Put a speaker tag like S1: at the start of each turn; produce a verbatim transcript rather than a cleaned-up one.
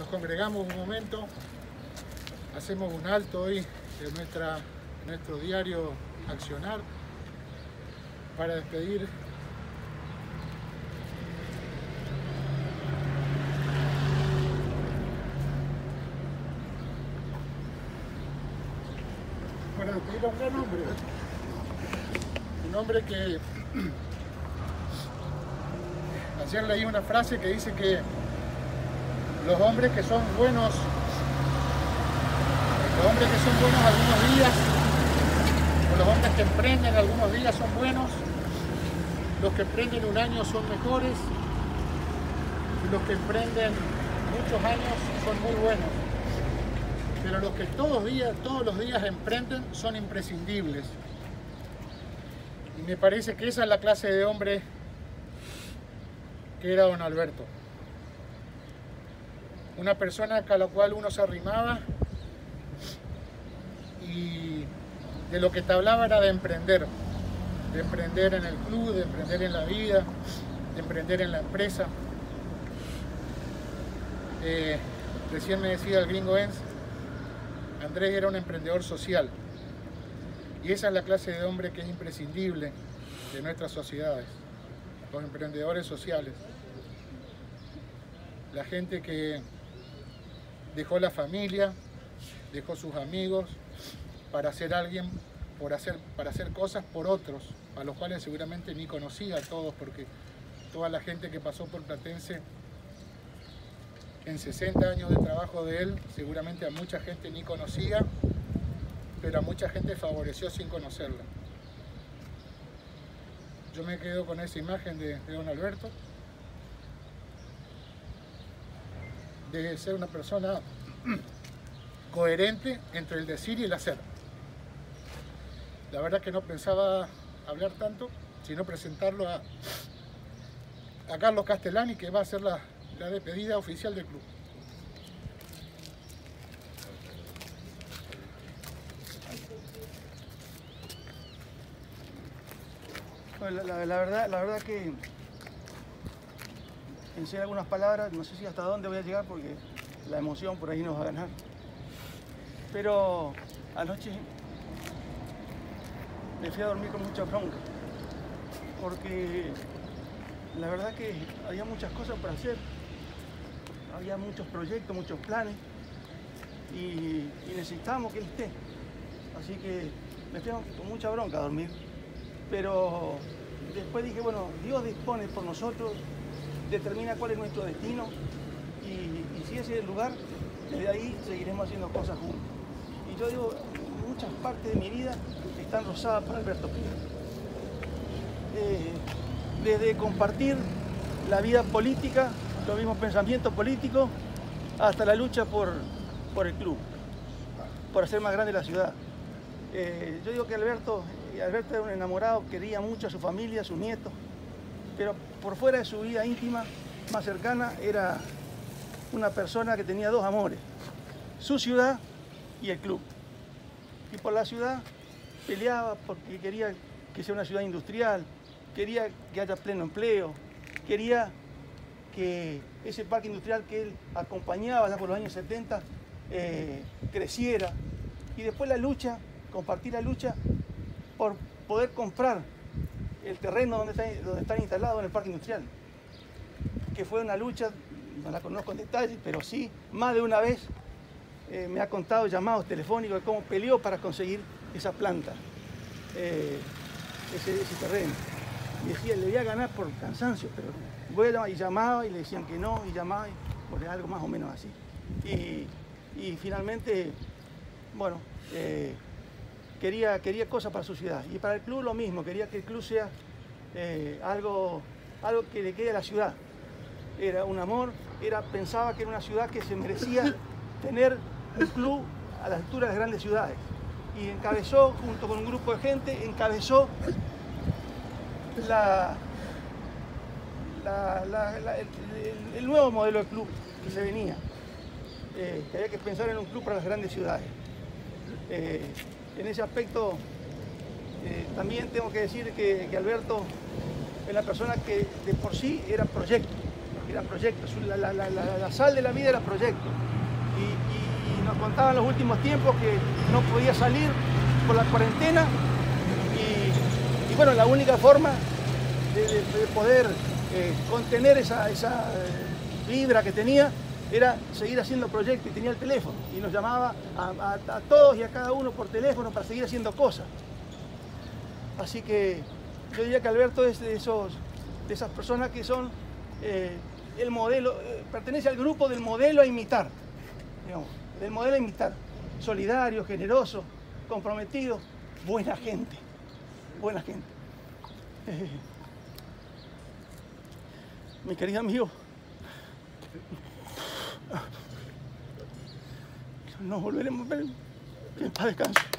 S1: nos congregamos un momento, hacemos un alto hoy de nuestra, nuestro diario accionar para despedir para despedir a un gran hombre, un hombre que ayer leí una frase que dice que los hombres que son buenos, los hombres que son buenos algunos días, o los hombres que emprenden algunos días son buenos, los que emprenden un año son mejores, y los que emprenden muchos años son muy buenos. Pero los que todos, días, todos los días emprenden son imprescindibles. Y me parece que esa es la clase de hombre que era don Alberto. Una persona a la cual uno se arrimaba y de lo que te hablaba era de emprender. De emprender en el club, de emprender en la vida, de emprender en la empresa. Eh, recién me decía el gringo Enz, Andrés era un emprendedor social. Y esa es la clase de hombre que es imprescindible de nuestras sociedades, los emprendedores sociales. La gente que dejó la familia, dejó sus amigos para hacer alguien, por hacer, para hacer cosas por otros, a los cuales seguramente ni conocía a todos, porque toda la gente que pasó por Platense en sesenta años de trabajo de él, seguramente a mucha gente ni conocía, pero a mucha gente favoreció sin conocerla. Yo me quedo con esa imagen de, de don Alberto, de ser una persona coherente entre el decir y el hacer. La verdad que no pensaba hablar tanto, sino presentarlo a, a Carlos Castellani, que va a ser la, la despedida oficial del club.
S2: Bueno, la, la, verdad, la verdad que pensé en algunas palabras, no sé si hasta dónde voy a llegar porque la emoción por ahí nos va a ganar. Pero anoche me fui a dormir con mucha bronca, porque la verdad que había muchas cosas para hacer, había muchos proyectos, muchos planes, y, y necesitábamos que él esté. Así que me fui con mucha bronca a dormir, pero después dije, bueno, Dios dispone por nosotros, determina cuál es nuestro destino, y, y si ese es el lugar, desde ahí seguiremos haciendo cosas juntos. Y yo digo, muchas partes de mi vida están rozadas por Alberto Pires. Eh, desde compartir la vida política, los mismos pensamientos políticos, hasta la lucha por, por el club, por hacer más grande la ciudad. Eh, yo digo que Alberto, Alberto era un enamorado, quería mucho a su familia, a sus nietos, pero por fuera de su vida íntima, más cercana, era una persona que tenía dos amores, su ciudad y el club. Y por la ciudad peleaba porque quería que sea una ciudad industrial, quería que haya pleno empleo, quería que ese parque industrial que él acompañaba ya por los años setenta eh, creciera. Y después la lucha, compartir la lucha por poder comprar el terreno donde están, donde están instalados en el parque industrial, que fue una lucha, no la conozco en detalle, pero sí, más de una vez eh, me ha contado llamados telefónicos de cómo peleó para conseguir esa planta, eh, ese, ese terreno. Y decía, le voy a ganar por cansancio, pero voy a llamar, y llamaba y le decían que no, y llamaba, y, porque algo más o menos así. Y, y finalmente, bueno, eh, quería, quería cosas para su ciudad. Y para el club lo mismo, quería que el club sea eh, algo, algo que le quede a la ciudad. Era un amor, era, pensaba que era una ciudad que se merecía tener un club a la altura de las grandes ciudades. Y encabezó, junto con un grupo de gente, encabezó la, la, la, la, el, el, el nuevo modelo de club que se venía. Eh, que había que pensar en un club para las grandes ciudades. Eh, en ese aspecto, eh, también tengo que decir que, que Alberto es la persona que de por sí era proyecto. Eran proyectos, la, la, la, la, la sal de la vida era proyectos. Y, y, y nos contaban en los últimos tiempos que no podía salir por la cuarentena y, y bueno, la única forma de, de, de poder eh, contener esa, esa eh, vibra que tenía era seguir haciendo proyectos y tenía el teléfono y nos llamaba a, a, a todos y a cada uno por teléfono para seguir haciendo cosas. Así que yo diría que Alberto es de, esos, de esas personas que son eh, el modelo, eh, pertenece al grupo del modelo a imitar, digamos, del modelo a imitar, solidario, generoso, comprometido, buena gente, buena gente. Eh, mi querido amigo, nos volveremos a ver. Que en paz descanse.